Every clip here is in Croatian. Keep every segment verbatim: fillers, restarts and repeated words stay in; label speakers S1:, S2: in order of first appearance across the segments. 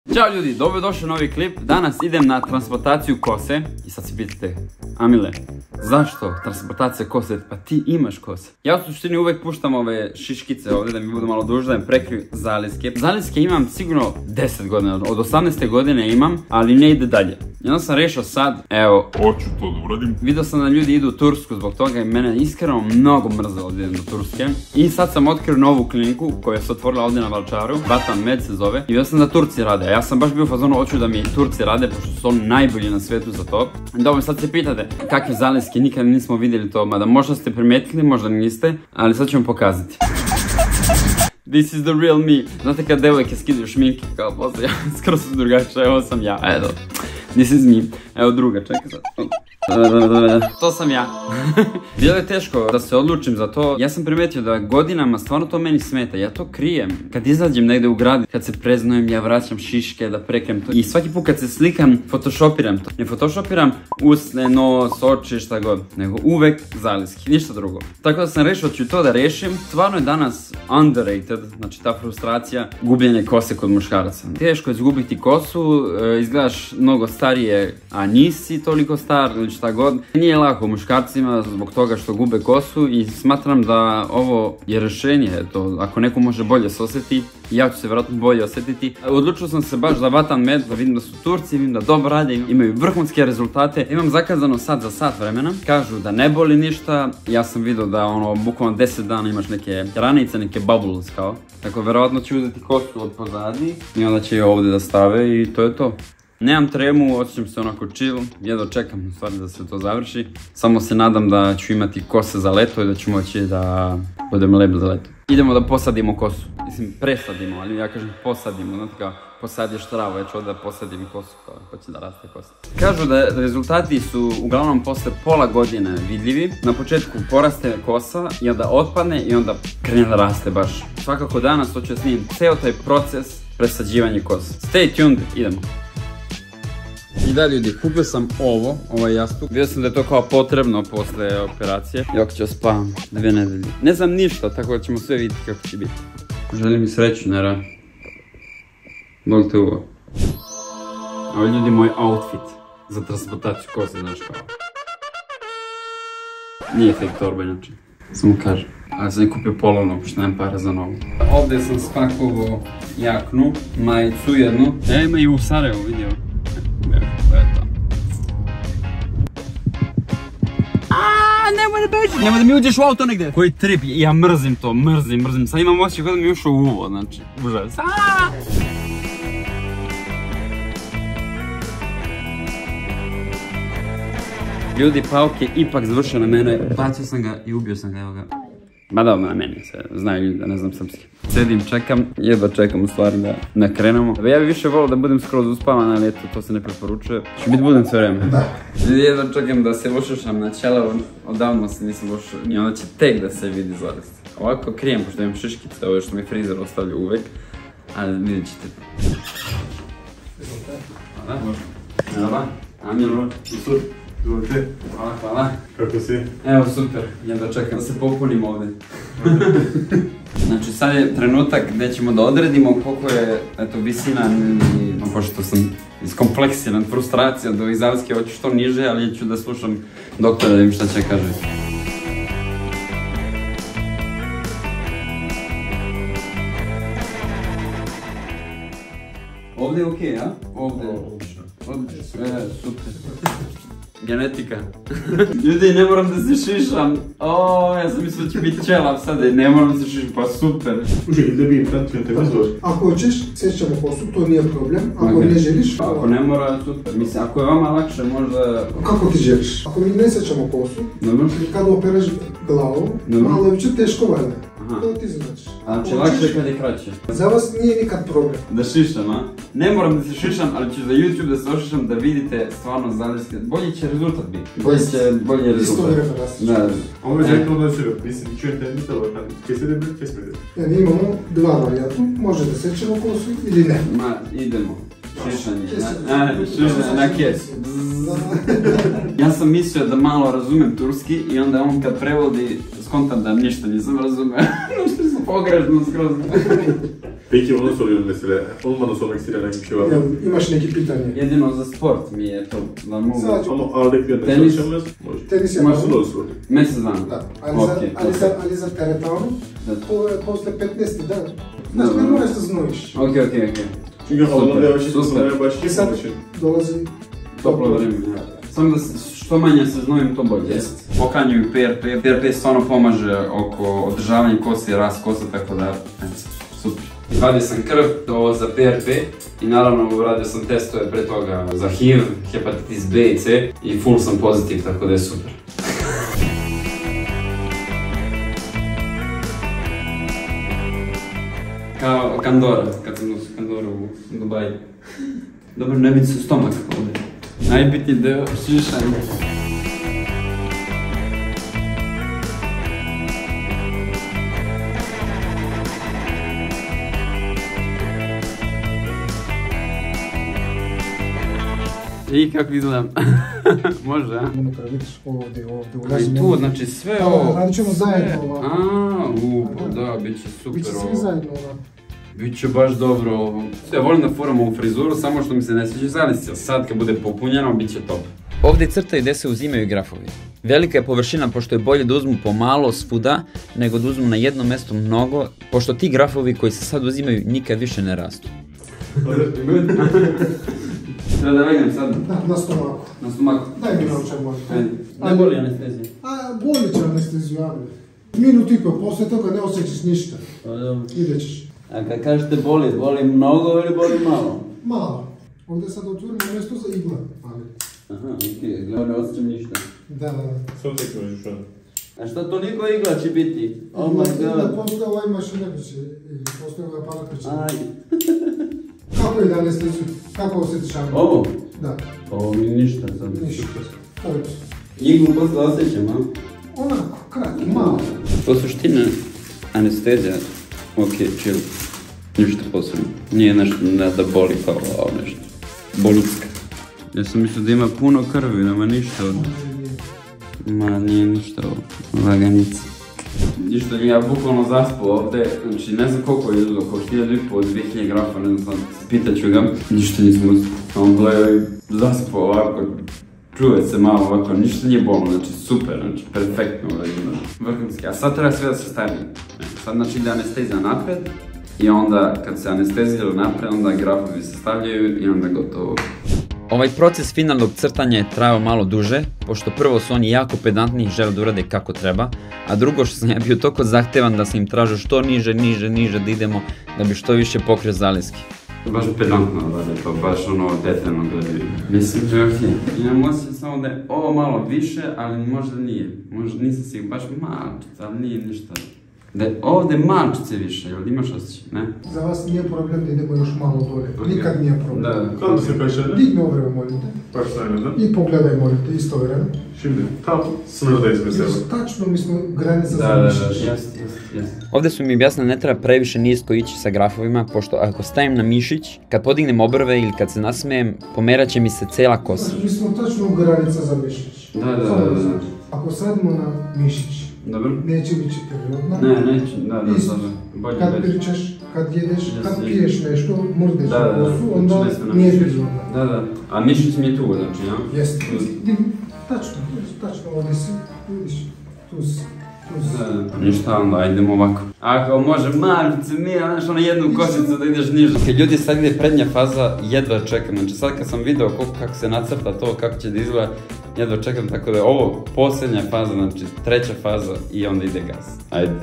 S1: Ćao ljudi, dobrodošli u novi klip. Danas idem na transplantaciju kose. I sad se pitate, Amile, zašto transplantacija kose? Pa ti imaš kose. Ja u suštini uvek puštam ove šiškice ovdje da mi budu malo duže, da mi prekriju zaliske. Zaliske imam sigurno deset godina, od osamnaeste godine imam, ali ne ide dalje. I onda sam rešao sad, evo, hoću to da uradim. Vidio sam da ljudi idu u Tursku zbog toga i mene iskreno mnogo mrzelo da idem do Turske. I sad sam otkrio novu kliniku koja se otvorila ovdje na Vračaru, Batan Med se zove. I vidio sam da Turci rade, a ja sam baš bio u fazonu, hoću da mi Turci rade, pošto su oni najbolji na svijetu za to. Dobro, sad se pitate kakve zaliske, nikad nismo vidjeli to, mada možda ste primetili, možda niste, ali sad ću vam pokazati. This is the real me. Znate kad devojke skidaju šminke, kao posle, ja skoro su drugačije, evo sam ja, evo. This is me. Evo druga, čekaj sad. To sam ja. Bilo je teško da se odlučim za to. Ja sam primetio da godinama stvarno to meni smeta. Ja to krijem. Kad izađem negdje u grad, kad se preznojem, ja vraćam šiške da prekrem to. I svaki put kad se slikam, photoshopiram to. Ne photoshopiram usne, nos, oči, šta god. Nego uvek zaliski, ništa drugo. Tako da sam rešio da ću to da rešim. Stvarno je danas underrated, znači ta frustracija, gubljenje kose kod muškaraca. Teško je izgubiti kosu, izgledaš mnogo starije, a nisi toliko star ili šta god. Nije lako muškarcima zbog toga što gube kosu i smatram da ovo je rješenje. Eto, ako neko može bolje se osjeti, ja ću se vjerojatno bolje osjetiti. Odlučio sam se baš za Batan Med, da vidim da su Turci, vidim da dobro rade, imaju vrhunske rezultate. Imam zakazano sad za sat vremena. Kažu da ne boli ništa. Ja sam vidio da ono, bukvalno deset dana imaš neke ranice, neke bubbles kao. Tako vjerojatno ću uzeti kosu od pozadi i onda će je ovdje da stave i to je to. Nemam tremu, osjećam se onako chill, jedva čekam u stvari da se to završi. Samo se nadam da ću imati kose za leto i da ću moći da budem lep za leto. Idemo da posadimo kosu. Mislim, presadimo, ali ja kažem posadimo, znate kao posadiš travu, ja ću ovdje da posadim kosu, kao hoće da raste kosa. Kažu da rezultati su uglavnom posle pola godine vidljivi. Na početku poraste kosa i onda otpadne i onda krene da raste baš. Svakako danas hoću da snimim ceo taj proces presađivanja kosa. Stay tuned, idemo. I da ljudi, kupio sam ovo, ovaj jastuk. Vidio sam da je to kao potrebno posle operacije. I ovako ću spavam dvije nedelje. Ne znam ništa, tako da ćemo sve vidjeti kako će biti. Želim mi sreću, nera. Volite ovo. Ovo je ljudi moj outfit za transplantaciju kose, znaš kao. Nije fake torba inače, samo kažem. Ali sam je kupio polovno, pošto nemam para za novu. Ovdje sam spakovao jaknu, majicu jednu. Ja ima i u Sarajevu vidio. Nemoj da beži, nemoj da mi uđeš u auto negdje. Koji trip, ja mrzim to, mrzim, mrzim. Sad imam osjećaj kada mi je ušao u uvo, znači, užas. Ljudi, pauk je ipak završio na mene, bacio sam ga i ubio sam ga, evo ga. Ba da, na meni se, znaju ljudi da ne znam srpski. Sedim, čekam, jedva čekam u stvari da ne krenemo. Ja bih više volio da budem skroz uspavan, ali eto, to se ne preporučuje. Ću biti budem sve vreme. Ljudi, jedva čekam da se ušušam na čelo, odavno se nisam ušao i onda će tek da se vidi zalist. Ovako krijem, pošto imam šiškice, ovo što mi frizer ostavlja uvek, ali vidjet ćete. Hvala. Hvala. Amilo.
S2: Super. Izvolite.
S1: Hvala, hvala.
S2: Kako si?
S1: Evo, super. Jedva čekam da se popunim ovdje. Znači, sad je trenutak gdje ćemo da odredimo koliko je, eto, visina i... Pošto sam iskompleksiran, frustracija do izalske, hoću što niže, ali ću da slušam doktora da vidim šta će kaže. Ovdje je okej, a? Ovdje je. Odlično. E, super. Genetika. Ljudi, ne moram da se šišam. Ooo, ja sam mislio da će biti ćelav sada i ne moram da se šišam, pa super.
S2: Slušaj, da bi implant na tebe zloži.
S3: Ako hoćeš, sećamo kosu, to nije problem. Ako ne želiš...
S1: Ako ne mora, super. Mislim, ako je vama lakše, možda...
S3: Kako ti želiš? Ako mi ne sećamo kosu, kad operaš glavu, malo je više teško valjda. To ti znaš.
S1: Znači, lakše je kad je kraće.
S3: Za vas nije nikad problem.
S1: Da šišam, a? Ne moram da se šišam, ali ću za YouTube da se ošišam da vidite stvarno zaliske. Bolji će rezultat biti. Bolji će, bolji je rezultat.
S3: Isto vreme rastiš.
S1: Da.
S2: Ovo je zajedno da se rok, mislim, čujem te mitalo, kaj se debe, kaj se prede?
S3: Ja, imamo dva varijantu, može da sećamo kosu ili ne.
S1: Ma, idemo. Šišanje, šišanje na kes. Ja sam mislio da malo razumem turski i onda on kad prevodi skontam da ništa nisam razumeo. Nešto sam pogrešno skroz.
S2: Peki onu soruyorum mesela. Olmadan sormak istediğin herhangi bir şey var mı?
S3: Yani imaš neki pitanje.
S1: Jedino za sport mi je to da mogu...
S3: Sadece
S2: Ama ağırlık bir yandan
S1: Tenis.
S2: çalışamaz. Može.
S3: tenis je
S2: Nasıl
S3: malo.
S2: olsun?
S1: Mjesec dana.
S3: Da, ali, za,
S1: Okej,
S3: ali,
S1: okej.
S3: za, ali za teretanu,
S1: Da.
S3: to je posle petnaesti dan. Znači,
S1: Da,
S3: ne
S1: da.
S3: moraš da znojiš.
S1: Ok, ok, ok.
S2: Çünkü havalar yavaş
S1: Super.
S2: ısınmaya
S3: I
S2: başlıyor.
S3: sad
S2: Onun için.
S3: dolazi
S1: Toplo vrijeme, ja. Samo da se što manje se znojim, to bolje.
S3: Jest.
S1: Poklanjaju P R P. P R P stvarno pomaže oko održavanja kose i rast kose, tako da, eto, super. Radio sam krv, ovo za P R P i naravno radio sam testove pre toga za H I V, hepatitis B i C i full sam pozitiv, tako da je super. Kao Kandora, kad sam nosio Kandoru u Dubaji. Dobro, ne vidi se stomak ovdje. Najbitniji deo šišanja. I kako izgledam? Može, a?
S3: unutra, vidiš, ovdje, ovdje,
S1: I
S3: ulazimo.
S1: tu, znači sve
S3: Da,
S1: ovo...
S3: radit ćemo
S1: sve.
S3: zajedno ovako.
S1: A, u, pa da, bit će super
S3: Biće
S1: ovo.
S3: svi zajedno ovako.
S1: Biće baš dobro ovo. Ja volim da furam ovu frizuru, samo što mi se ne sviđa zaliscija. Sad kad bude popunjeno, bit će top.
S4: Ovdje crtaju gdje se uzimaju grafovi. Velika je površina pošto je bolje da uzmu pomalo svuda nego da uzmu na jednom mjestu mnogo, pošto ti grafovi koji se sad uzimaju nikad više ne rastu.
S1: Treba da legnem sad
S3: Da, na stomaku.
S1: na stomaku.
S3: Daj mi naučaj možda.
S1: Ajde. Ne boli anestezija.
S3: A, boli će anesteziju, ali. Minut i pol, poslije toga ne osjećaš ništa. Ide ćeš.
S1: A kad kažete boli, boli mnogo ili boli malo?
S3: Malo. Ovdje sad otvorimo mjesto za igla, ali.
S1: Aha, okej, okay. Ne osjećam ništa.
S3: Da, da, da.
S2: Samo tek me još
S1: A šta toliko igla će biti? Oh
S3: Igla-
S1: my
S3: igla
S1: god.
S3: postoje ovaj mašina biće, ili postoje ovaj aparat biće.
S1: Ajde.
S3: Kako ide anesteziju? Kako osjetiš anesteziju?
S1: Ovo?
S3: Da,
S1: Ovo mi ništa sad.
S3: ništa. Ovo je to.
S1: Iglu posle osjećam, a?
S3: Onako, kratko, malo.
S1: Po suštini, anestezija, ok, chill. Ništa posebno. Nije nešto ne da boli kao ovo nešto. Bolutska. Ja sam mislio da ima puno krvi, nema ništa od... Ma nije ništa ovo. Laganica. Ništa, ja bukvalno zaspao ovdje, znači ne znam koliko je izgledao, kao hiljadu i pol, dvije hiljade grafa, ne znam, pitat ću ga. Ništa nisam uspio. On gledao i zaspao ovako, čuje se malo ovako, ništa nije bolno, znači super, znači perfektno urađeno. Vrhunski, a sad treba sve da se stavi. Sad znači ide anestezija napred i onda kad se anestezira napred, onda grafovi se stavljaju i onda gotovo.
S4: Ovaj proces finalnog crtanja je trajao malo duže, pošto prvo su oni jako pedantni i žele da urade kako treba, a drugo što sam ja bio toliko zahtevan da sam im tražio što niže, niže, niže da idemo, da bi što više pokrio zaliski.
S1: Baš pedantno rade to, baš ono detaljno gledaju. Mislim da je okej. Imam osjećaj samo da je ovo malo više, ali možda nije. Možda nisam si baš malčice, ali nije ništa. Da je ovdje malčice više, jel imaš osjećaj, ne?
S3: Za vas nije problem da idemo još malo dole. Nikad nije problem.
S1: Da.
S2: Kako se kaže?
S3: Digni obrve, molite.
S2: Baš najme, da?
S3: I pogledaj, molite, isto vreme.
S2: Şimdi tam sınırdayız mesela.
S3: Tačno mi smo granica
S1: Da,
S3: za
S1: da,
S3: mišić.
S1: da, jest, jest, jest.
S4: Ovdje su mi objasnili ne treba previše nisko ići sa grafovima, pošto ako stavim na mišić, kad podignem obrve ili kad se nasmejem, pomerat će mi se cijela kosa.
S3: Znači, mi smo tačno granica za mišić.
S1: Da, da, da,
S3: Samo
S1: da.
S3: znači. Ako sadimo na mišić,
S1: Dobro?
S3: neće biti periodna.
S1: Ne, neću, da, da,
S3: Isto.
S1: da, bolje
S3: Kad
S1: već.
S3: pričaš, kad jedeš, kad
S1: Jesi.
S3: piješ nešto, mrdeš
S1: Da, da,
S3: u
S1: da,
S3: kosu,
S1: znači
S3: onda
S1: ne sme na
S3: nije
S1: mišić.
S3: periodna.
S1: Da, da. A mišić mi je tu, znači, ja?
S3: Jeste.
S1: Tu.
S3: Digni, tačno, tačno ovdje si, vidiš, tu si, tu si.
S1: Da, da. Ništa, onda idemo ovako. Ako može malice, mi, znaš, ono jednu kosicu da ideš niže. Ok, ljudi, sad ide prednja faza, jedva čekam. Znači sad kad sam video koliko, kako se nacrta to, kako će da izgleda, jedva čekam, tako da je ovo posljednja faza, znači treća faza i onda ide gas. Ajde.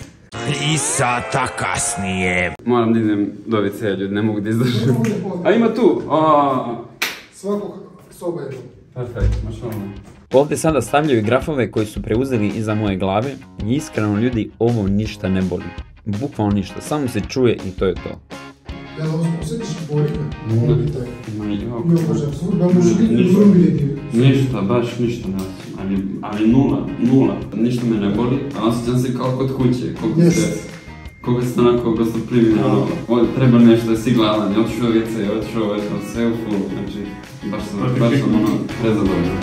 S5: Tri sata kasnije.
S1: Moram da idem do ve cea, ljudi, ne mogu da izdržim.
S3: Ovdje pozdravljam.
S1: A ima tu! O,
S3: Svakog soba je tu.
S1: perfekt, mašalno.
S4: Ovdje sada stavljaju grafove koji su preuzeli iza moje glave i iskreno ljudi ovo ništa ne boli. Bukvalno ništa, samo se čuje i to je to.
S3: Jel osjetiš bolika?
S1: Ne.
S3: Pitaj.
S1: Ma jo,
S3: Ne možem, da može biti
S1: Ništa.
S3: drugljedi.
S1: ništa, baš ništa ne osjećam, ali, ali nula, nula. Ništa me ne boli, a osjećam se kao kod kuće, koliko se,
S3: Jest.
S1: koliko se onako gostoprimljeno, ono, o, treba nešto da si gladan, ja otišao u ve ce, otišao ovo, sve u fullu, znači, baš sam, baš sam ono, prezadovoljan.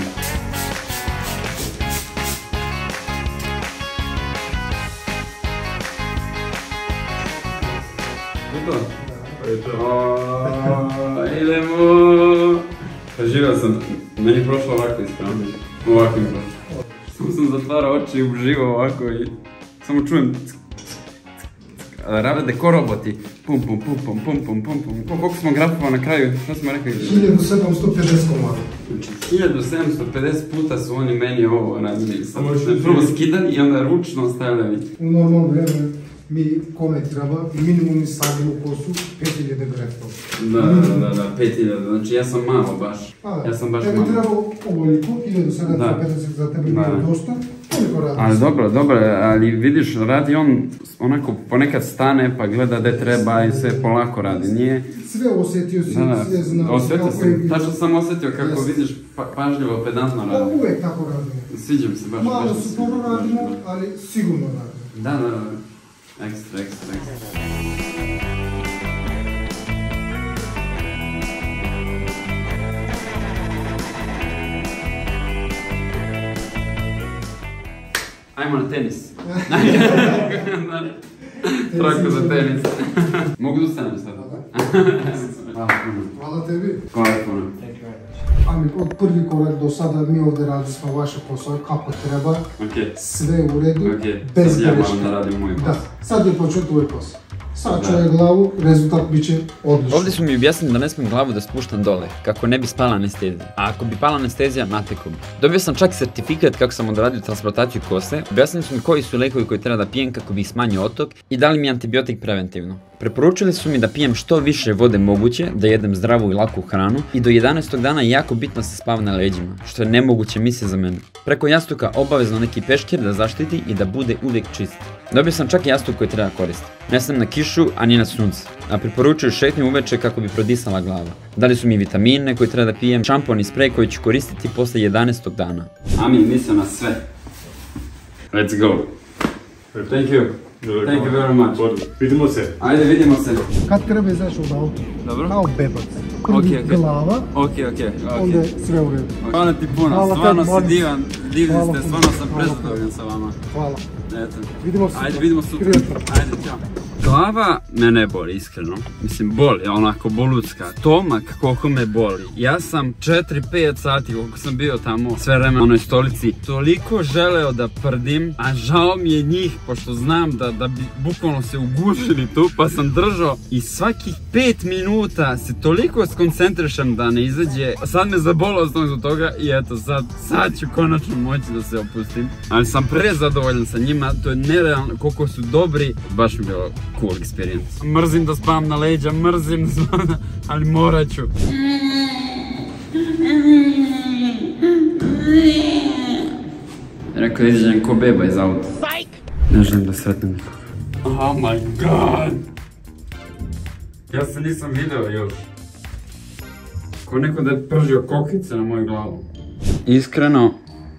S1: To je to. Idemo! Pa živio sam, meni je prošlo ovako iskreno. Ovako mi je prošlo. Samo sam zatvarao oči i uživao ovako i samo čujem rade ko roboti. Pum pum pum pum pum pum pum pum. Koliko smo grafova na kraju? Što smo rekli?
S3: hiljadu sedamsto pedeset komada.
S1: hiljadu sedamsto pedeset puta su oni meni ovo radili. Prvo skidali i onda ručno stavljali.
S3: U normalno vreme mi kome treba minimum stavili u kosu pet hiljada grefova.
S1: Da, da, da, da, pet hiljada, znači ja sam malo baš. Ja sam baš malo.
S3: Tebi treba ovoliko, hiljadu sedamsto pedeset za tebe bilo dosta, koliko radi?
S1: Ali dobro, dobro, ali vidiš, radi on onako ponekad stane pa gleda gdje treba i sve polako radi, nije...
S3: Sve osjetio si, sve znaš.
S1: Osjetio sam, tačno sam osjetio kako vidiš pažljivo, pedantno radi.
S3: Da, uvek tako radimo.
S1: Sviđa mi se baš.
S3: Malo sporo radimo, ali sigurno radimo.
S1: Da, da, da. Ekstra, ekstra, ekstra. Ajmo na tenis. Traku za tenis. Mogu da ustanem sada? Hvala puno.
S3: Hvala tebi.
S1: Hvala puno.
S3: Ami, od prvi korak do sada mi ovdje radili smo vaše posao kako treba. Sve u redu, bez greške.
S1: Ja moram da radim moj posao.
S3: Da, sad je počeo tvoj posao. Sad čuje glavu, rezultat bit će odličan.
S4: Ovdje su mi objasnili da ne smijem glavu da spuštam dole, kako ne bi spala anestezija. A ako bi pala anestezija, nateko bi. Dobio sam čak certifikat kako sam odradio transplantaciju kose, objasnili su mi koji su lekovi koji treba da pijem kako bi ih smanjio otok i dali mi antibiotik preventivno. Preporučili su mi da pijem što više vode moguće, da jedem zdravu i laku hranu i do jedanaestog dana je jako bitno se spava na leđima, što je nemoguće misle za mene. Preko jastuka obavezno neki peškir da zaštiti i da bude uvijek čist. Dobio sam čak jastuk koji treba koristiti. Ne sam na kišu, a ni na sunce. A preporučuju šetnju uveče kako bi prodisala glava. Dali su mi vitamine koje treba da pijem, šampon i sprej koji ću koristiti posle jedanaestog dana.
S1: Amin, mislim na sve. Let's go. Thank you. Thank you very much.
S2: Vidimo se.
S1: Ajde, vidimo se.
S3: Kad treba izaći od auta,
S1: Dobro.
S3: kao bebac. Prvi glava, onda sve u redu.
S1: Hvala ti puno, stvarno si divan, divni ste, stvarno sam prezadovoljan sa vama.
S3: Hvala.
S1: Eto.
S3: Vidimo se.
S1: Ajde, vidimo sutra. Ajde, čao. Glava me ne boli, iskreno. Mislim, boli, onako bolucka. Tomak koliko me boli. Ja sam četiri pet sati, koliko sam bio tamo sve vreme na onoj stolici, toliko želeo da prdim, a žao mi je njih, pošto znam da, da bi bukvalno se ugušili tu, pa sam držao i svakih pet minuta se toliko skoncentrišam da ne izađe. Sad me zabolao zbog toga i eto, sad, sad ću konačno moći da se opustim. Ali sam prezadovoljan sa njima, to je nerealno koliko su dobri, baš mi je bilo cool experience. Mrzim da spavam na leđa, mrzim da spavam na... ali morat ću. Rekao da izađem ko beba iz auta. Ne želim da sretnem nikoga. Oh my god! Ja se nisam video još. Ko neko da je pržio kokice na moju glavu. Iskreno,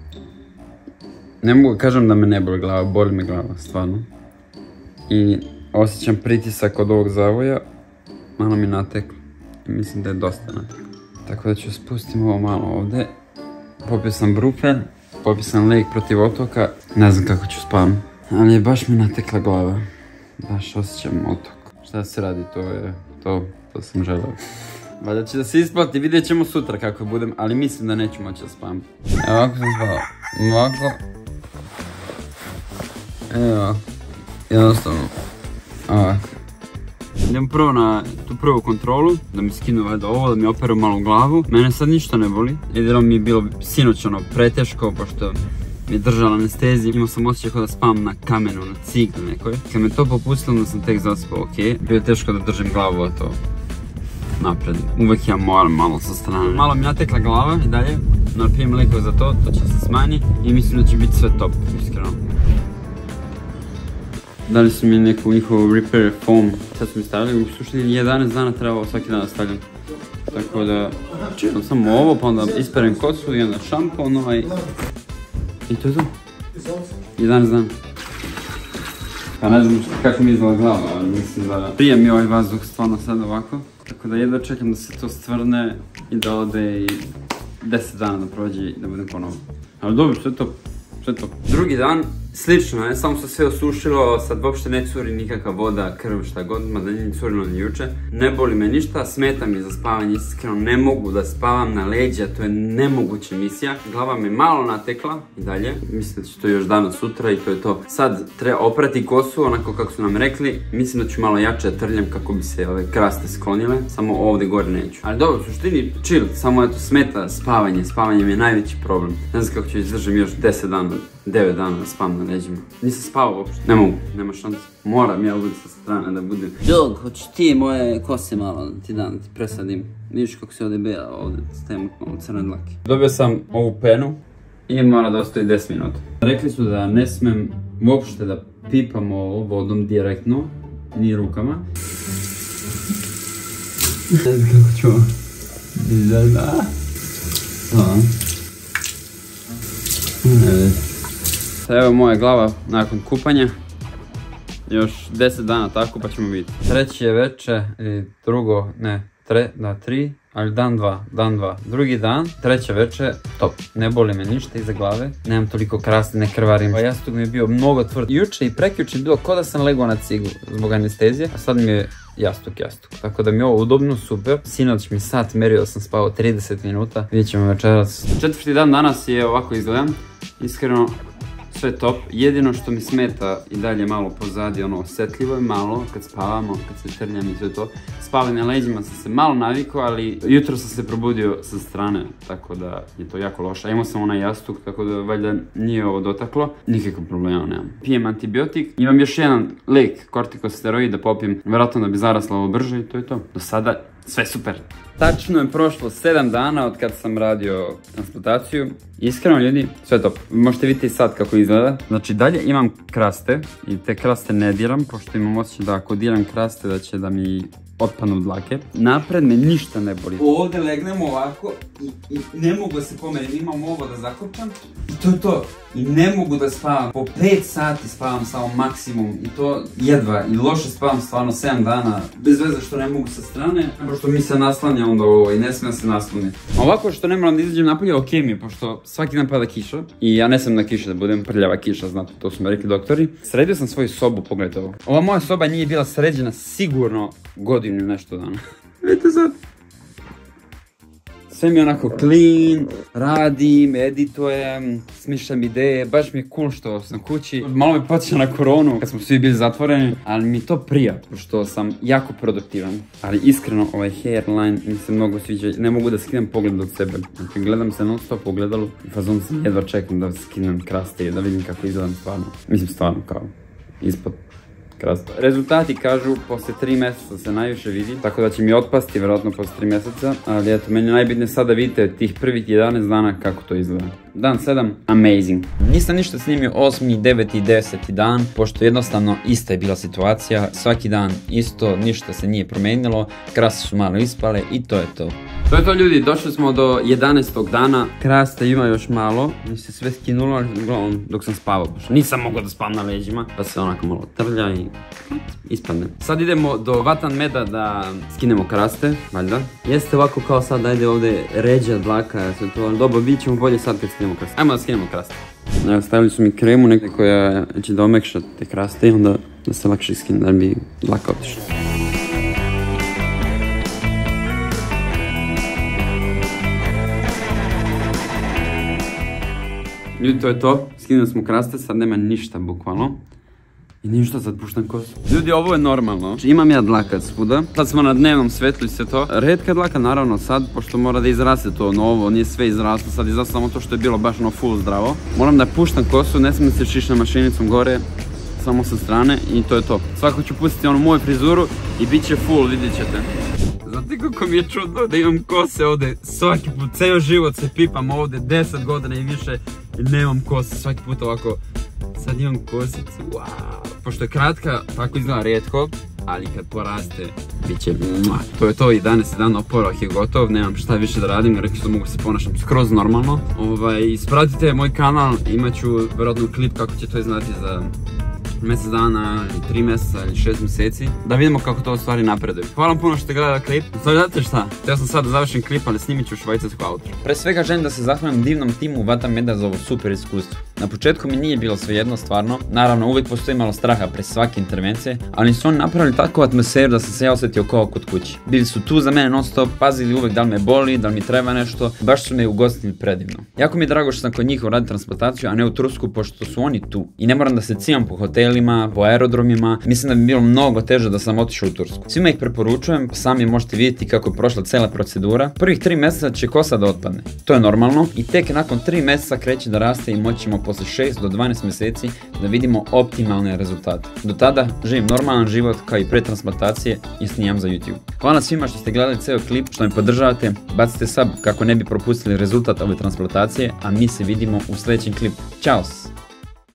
S1: ne mogu kažem da me ne boli glava, boli me glava, stvarno. I osjećam pritisak od ovog zavoja, malo mi nateklo. I mislim da je dosta nateklo. Tako da ću spustim ovo malo ovdje. Popio sam brufen, popio sam lek protiv otoka. Ne znam kako ću spavam. Ali baš mi natekla glava. Baš osjećam otok. Šta se radi, to je to, to sam želeo. Valjda će da se isplati, vidjet ćemo sutra kako budem, ali mislim da neću moći da spavam. Evo ovako sam spao. Ovako. Evo. Jednostavno. Ovako. Idem prvo na tu prvu kontrolu, da mi skinu valjda ovo, da mi operu malo glavu. Mene sad ništa ne boli, jedino mi je bilo sinoć ono preteško, pošto mi je držala anestezija. Imao sam osjećaj kao da spavam na kamenu, na cigli nekoj. Kad me to popustilo, onda sam tek zaspao, okej. Bilo je teško da držim glavu, a to napred. Uvek ja moram malo sa strane. Malo mi natekla glava i dalje, napijem lekove za to, to će se smanji i mislim da će biti sve top, iskreno. Dali su mi neku njihovu repair foam, sad su mi stavili, u suštini jedanaest dana trebalo svaki dan da stavljam. Tako da, čitam samo ovo, pa onda isperem kosu i onda šampon ovaj. I to je to. jedanaest dana. Pa ne znam kako mi izgleda glava, ali mislim da prija mi ovaj vazduh stvarno sad ovako. Tako da jedva čekam da se to stvrne i da ode i deset dana da prođe i da budem ponovo. Ali dobro, sve to, sve to. Drugi dan, slično je, samo se sve osušilo, sad uopšte ne curi nikakva voda, krv, šta god, mada nije curilo ni juče. Ne boli me ništa, smeta mi za spavanje, iskreno ne mogu da spavam na leđa, to je nemoguća misija. Glava mi malo natekla i dalje, mislim da će to još danas sutra i to je to. Sad treba oprati kosu, onako kako su nam rekli, mislim da ću malo jače trljam kako bi se ove kraste sklonile, samo ovdje gore neću. Ali dobro, u suštini chill, samo eto smeta spavanje, spavanje mi je najveći problem. Ne znam kako ću izdržim još deset dana, devet dana da spavam na leđima. Nisam spavao uopšte, ne mogu, nema šanse. Moram ja uvijek sa strane da budem. Dog, hoćeš ti moje kose malo da ti dam, ti presadim. Vidiš kako se ovdje beja, ovdje stavim malo crne dlake. Dobio sam ovu penu i mora da ostaje deset minuta. Rekli su da ne smem uopšte da pipam ovo vodom direktno, ni rukama. Ne znam kako ću vam izgleda. Evo moja glava nakon kupanja. Još deset dana tako pa ćemo vidjeti. Treći je veče i drugo, ne, tre, da, tri, ali dan dva, dan dva. Drugi dan, treće veče, top. Ne boli me ništa iza glave, nemam toliko krasti, ne krvarim. Jastuk mi je bio mnogo tvrd. Juče i prekjuče je bilo ko da sam legao na ciglu zbog anestezije, a sad mi je jastuk, jastuk. Tako da mi je ovo udobno, super. Sinoć mi sat merio da sam spavao trideset minuta. Vidjet ćemo večeras. Četvrti dan danas je ovako izgledam. Iskreno, sve top. Jedino što mi smeta i dalje malo pozadi, ono osjetljivo je malo kad spavamo, kad se trljam i sve to. Spavanje na leđima sam se malo navikao, ali jutro sam se probudio sa strane, tako da je to jako loše. Imao sam onaj jastuk, tako da valjda nije ovo dotaklo. Nikakav problema nemam. Pijem antibiotik, imam još jedan lek, kortikosteroid da popijem, vjerojatno da bi zarasla ovo brže i to je to. Do sada sve super. Tačno je prošlo sedam dana od kad sam radio transplantaciju. Iskreno ljudi, sve top. Možete vidjeti sad kako izgleda. Znači dalje imam kraste i te kraste ne diram, pošto imam osjećaj da ako diram kraste da će da mi otpadnu dlake. Napred me ništa ne boli. Ovdje legnem ovako i, i ne mogu da se pomerim, imam ovo da zakopčam i to je to. I ne mogu da spavam, po pet sati spavam samo maksimum i to jedva i loše spavam stvarno sedam dana, bez veze što ne mogu sa strane, pošto mi se naslanja onda ovo i ne smijem se nasloniti. Ovako što ne moram da izađem napolje, ok mi je, pošto svaki dan pada kiša i ja ne sam na kiši da budem, prljava kiša, znate, to su mi rekli doktori. Sredio sam svoju sobu, pogledajte ovo. Ova moja soba nije bila sređena sigurno godinu i nešto dana. Vidite sad. Sve mi je onako clean, radim, editujem, smišljam ideje, baš mi je cool što sam kući. Malo mi podsjeća na koronu kad smo svi bili zatvoreni, ali mi to prija, pošto sam jako produktivan. Ali iskreno ovaj hairline mi se mnogo sviđa, ne mogu da skinem pogled od sebe. Znači gledam se non stop u ogledalu i fazom sam jedva čekam da skinem kraste i da vidim kako izgledam stvarno. Mislim stvarno kao ispod. Krasno. Rezultati kažu poslije tri mjeseca se najviše vidi, tako da će mi otpasti vjerojatno poslije tri mjeseca, ali eto, meni je najbitnije sad da vidite tih prvih jedanaest dana kako to izgleda. Dan sedam, amazing. Nisam ništa snimio osmi, deveti i deseti dan, pošto jednostavno ista je bila situacija, svaki dan isto, ništa se nije promijenilo, krase su malo ispale i to je to. To je to ljudi, došli smo do jedanaestog dana, kraste ima još malo, mi se sve skinulo dok sam spavao, pošto nisam mogao da spavam na leđima, pa se onako malo trlja i ispadne. Sad idemo do Vatan Meda da skinemo kraste, valjda. Jeste ovako kao sad da ide ovdje ređa dlaka, sve to, ali dobro, vidit ćemo bolje sad kad skinemo kraste. Ajmo da skinemo kraste. Evo, stavili su mi kremu nekako koja će da omekša te kraste i onda da se lakše skine, da bi dlaka otišla. Ljudi, to je to, skinuli smo kraste, sad nema ništa bukvalno. I ništa, sad puštam kosu. Ljudi, ovo je normalno. Imam ja dlaka svuda. Sad smo na dnevnom svetlu i sve to. Retka dlaka, naravno sad, pošto mora da izraste to novo, nije sve izraslo, sad izraslo samo to što je bilo baš no full zdravo. Moram da puštam kosu, ne smijem se šišati mašinicom gore, samo sa strane i to je to. Svako ću pustiti onu moju frizuru i bit će full, vidjet ćete. Znate kako mi je čudno da imam kose ovdje, svaki put, ceo život se pipam ovdje, deset godina i više i nemam kose, svaki put ovako, sad imam kosicu, wow. Pošto je kratka, tako izgleda rijetko, ali kad poraste, bit će mua. To je to, jedanaesti dan oporavak je gotov, nemam šta više da radim, rekli što mogu se ponašam skroz normalno. Ovaj, ispratite moj kanal, imat ću vjerojatno klip kako će to izgledati za mjesec dana, ili tri mjeseca, ili šest mjeseci, da vidimo kako to u stvari napreduje. Hvala vam puno što ste gledali klip. Sad znate šta? Htio sam sad da završim klip, ali snimit ću švajcarsku outro. Pre svega želim da se zahvalim divnom timu Vatan Meda za ovo super iskustvo.
S4: Na početku mi nije bilo svejedno, stvarno, naravno uvijek postoji malo straha pre svake intervencije, ali su oni napravili takvu atmosferu da sam se ja osjetio kao kod kući. Bili su tu za mene non stop, pazili uvijek da li me boli, da li mi treba nešto, baš su me ugostili predivno. Jako mi je drago što sam kod njih uradio transplantaciju, a ne u Tursku, pošto su oni tu. I ne moram da se cijam po hotelima, po aerodromima, mislim da bi bilo mnogo teže da sam otišao u Tursku. Svima ih preporučujem, pa sami možete vidjeti kako je prošla cela procedura. Prvih tri mjeseca će kosa da otpadne, to je normalno, i tek nakon tri mjeseca kreće da raste i moći ćemo posle šest do dvanaest mjeseci da vidimo optimalne rezultate. Do tada živim normalan život kao i pre transplantacije i snimam za YouTube. Hvala svima što ste gledali ceo klip, što me podržavate, bacite sub kako ne bi propustili rezultat ove transplantacije, a mi se vidimo u sljedećem klipu. Ćao!